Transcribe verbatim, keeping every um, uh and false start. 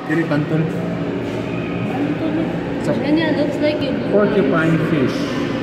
Dili pantol. Ano to? So, And yeah, looks like a blue porcupine fish.